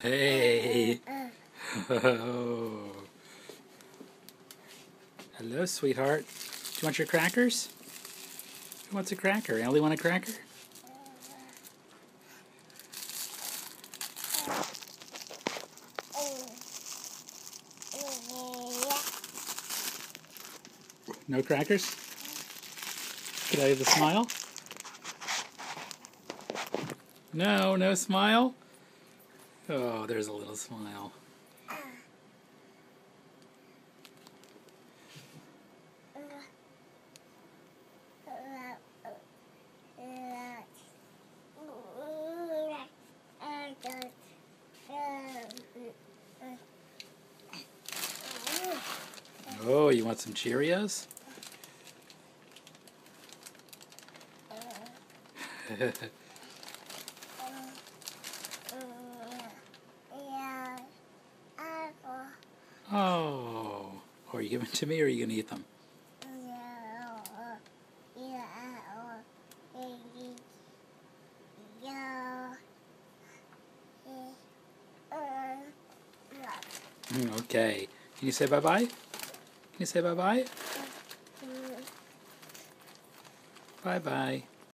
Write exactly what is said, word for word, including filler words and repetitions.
Hey. Oh. Hello, sweetheart. Do you want your crackers? Who wants a cracker? Ellie want a cracker? No crackers? Could I have the smile? No, no smile? Oh, there's a little smile. Oh, you want some Cheerios? Oh. Are you giving it to me or are you going to eat them? Okay. Can you say bye-bye? Can you say bye-bye? Bye-bye.